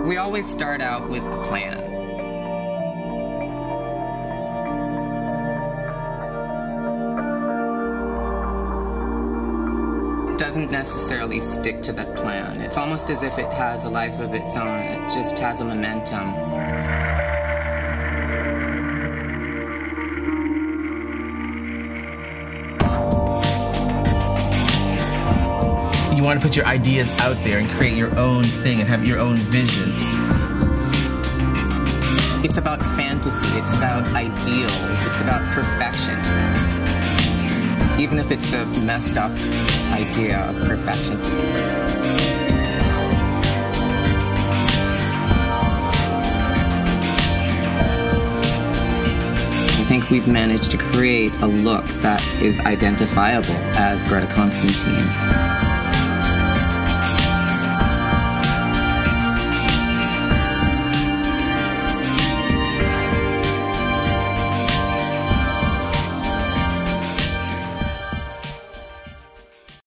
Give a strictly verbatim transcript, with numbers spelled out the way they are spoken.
We always start out with a plan. It doesn't necessarily stick to that plan. It's almost as if it has a life of its own. It just has a momentum. You want to put your ideas out there and create your own thing and have your own vision. It's about fantasy, it's about ideals, it's about perfection. Even if it's a messed up idea of perfection. I think we've managed to create a look that is identifiable as Greta Constantine.